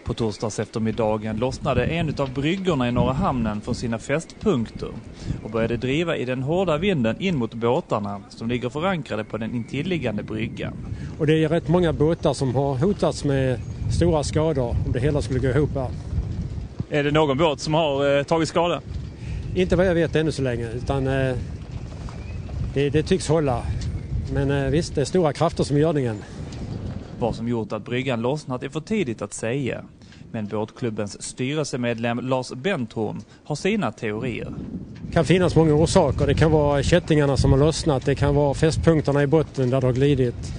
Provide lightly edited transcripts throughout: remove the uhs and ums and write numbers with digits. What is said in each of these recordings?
På torsdags eftermiddagen lossnade en av bryggorna i Norra hamnen från sina fästpunkter och började driva i den hårda vinden in mot båtarna som ligger förankrade på den intilliggande bryggan. Och det är rätt många båtar som har hotats med stora skador om det hela skulle gå ihop här. Är det någon båt som har tagit skada? Inte vad jag vet ännu så länge, utan det tycks hålla. Men visst, det är stora krafter som gör det. Vad som gjort att bryggan lossnat är för tidigt att säga. Men båtklubbens styrelsemedlem Lars Benthorn har sina teorier. Det kan finnas många orsaker. Det kan vara kättingarna som har lossnat. Det kan vara fästpunkterna i botten där det har glidit.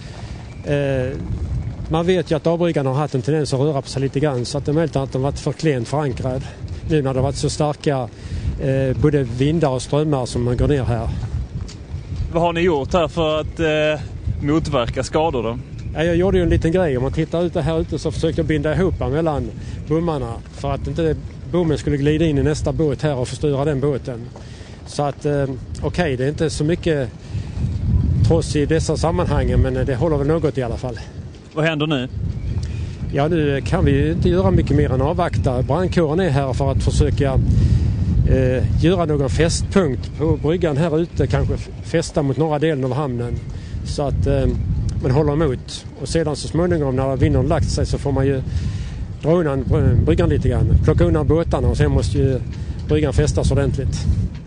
Man vet ju att avbryggan har haft en tendens att röra på sig lite grann. Så att det är möjligt att de varit för klent förankrad. Nu när det har varit så starka både vindar och strömmar som man går ner här. Vad har ni gjort här för att motverka skador då? Ja, jag gjorde ju en liten grej. Om man tittar ut här ute så försökte jag binda ihop mellan bommarna för att inte bommen skulle glida in i nästa båt här och förstöra den båten. Så att okej, det är inte så mycket trots i dessa sammanhangen, men det håller väl något i alla fall. Vad händer nu? Ja, nu kan vi ju inte göra mycket mer än avvakta. Brandkåren är här för att försöka göra någon fästpunkt på bryggan här ute, kanske fästa mot norra delen av hamnen så att man håller emot. Och sedan så småningom när vinden lagt sig så får man ju dra undan bryggan lite grann, plocka undan båtarna och sen måste ju bryggan fästas ordentligt.